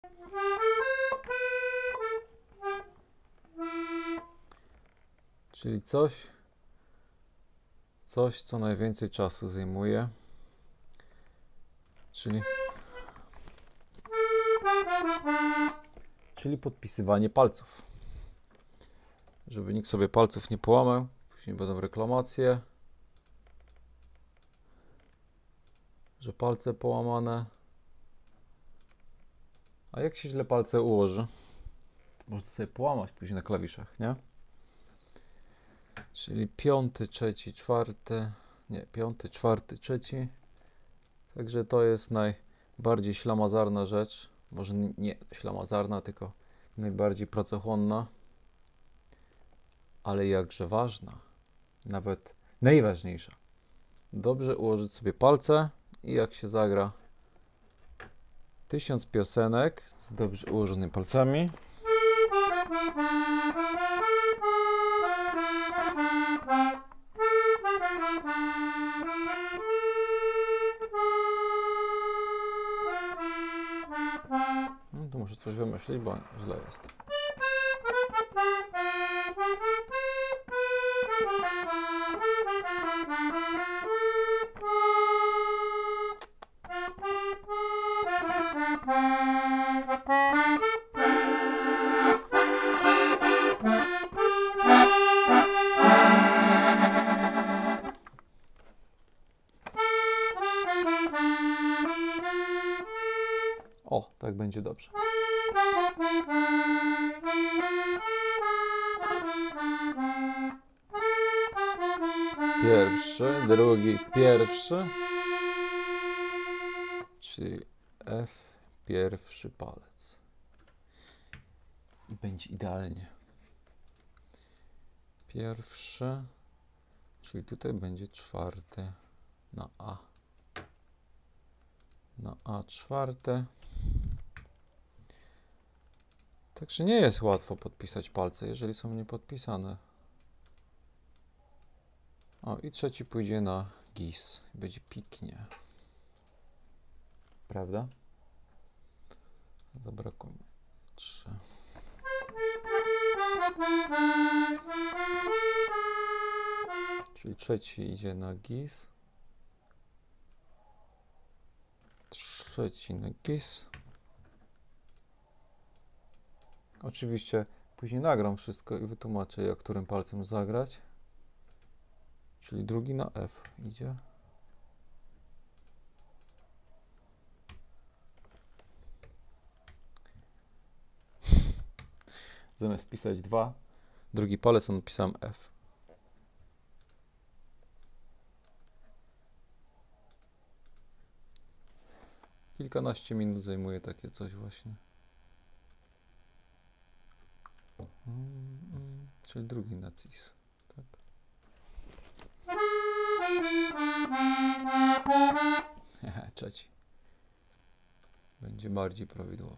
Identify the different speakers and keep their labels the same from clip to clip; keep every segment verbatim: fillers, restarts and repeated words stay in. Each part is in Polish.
Speaker 1: Czyli coś, coś, co najwięcej czasu zajmuje, czyli, czyli podpisywanie palców. Żeby nikt sobie palców nie połamał, później będą reklamacje, że palce połamane. A jak się źle palce ułoży, można sobie połamać później na klawiszach, nie? Czyli piąty, trzeci, czwarty, nie, piąty, czwarty, trzeci. Także to jest najbardziej ślamazarna rzecz. Może nie ślamazarna, tylko najbardziej pracochłonna. Ale jakże ważna. Nawet najważniejsza. Dobrze ułożyć sobie palce i jak się zagra tysiąc piosenek z dobrze ułożonymi palcami. No to muszę coś wymyślić, bo źle jest. O, tak będzie dobrze. Pierwszy, drugi, pierwszy. Czyli F, pierwszy palec. I będzie idealnie. Pierwszy, czyli tutaj będzie czwarty na A. Na A czwarte. Także nie jest łatwo podpisać palce, jeżeli są niepodpisane. O, i trzeci pójdzie na gis. Będzie piknie. Prawda? Zabrakło mi trzy. Czyli trzeci idzie na gis. Trzeci na gis. Oczywiście później nagram wszystko i wytłumaczę, jak którym palcem zagrać. Czyli drugi na F idzie. Zamiast pisać dwa, drugi palec, on napisałem F. Kilkanaście minut zajmuje takie coś właśnie. Mm, mm, czyli drugi na cis. Tak. Trzeci. Będzie bardziej prawidłowo.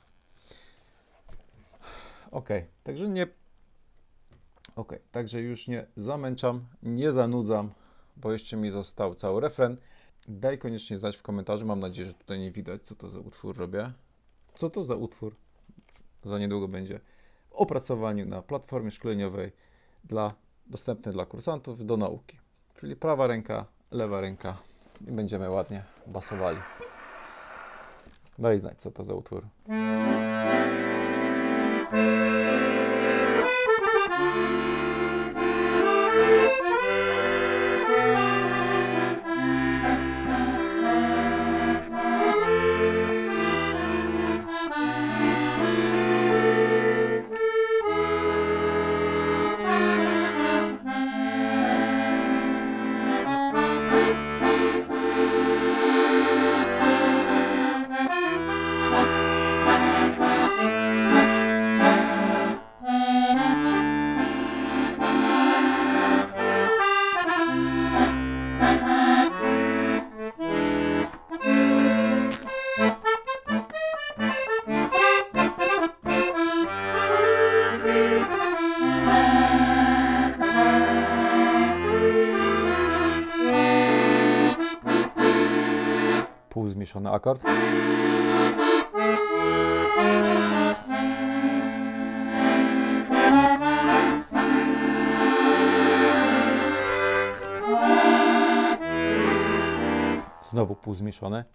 Speaker 1: Ok, także nie. Ok, także już nie zamęczam, nie zanudzam, bo jeszcze mi został cały refren. Daj koniecznie znać w komentarzu. Mam nadzieję, że tutaj nie widać, co to za utwór robię. Co to za utwór? Za niedługo będzie w opracowaniu na platformie szkoleniowej dla, dostępny dla kursantów do nauki. Czyli prawa ręka, lewa ręka i będziemy ładnie basowali. Daj znać, co to za utwór. Półzmieszany akord. Znowu półzmieszane.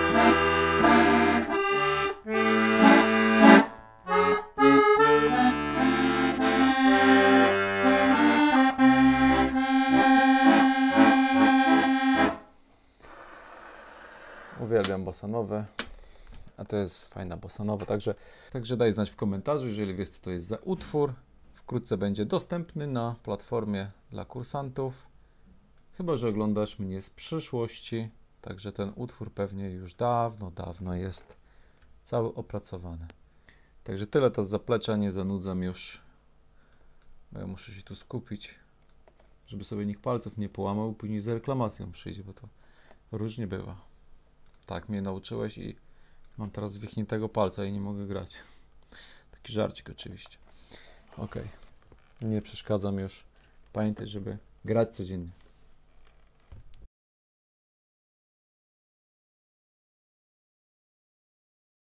Speaker 1: Uwielbiam bossanowe, a to jest fajna bossanowa, także, także daj znać w komentarzu, jeżeli wiesz, co to jest za utwór. Wkrótce będzie dostępny na platformie dla kursantów, chyba że oglądasz mnie z przyszłości, także ten utwór pewnie już dawno, dawno jest cały opracowany. Także tyle to z zaplecza, nie zanudzam już, bo ja muszę się tu skupić, żeby sobie nikt palców nie połamał, później z reklamacją przyjdzie, bo to różnie bywa. Tak mnie nauczyłeś i mam teraz zwichniętego palca i nie mogę grać. Taki żarcik oczywiście. Ok. Nie przeszkadzam już. Pamiętaj, żeby grać codziennie.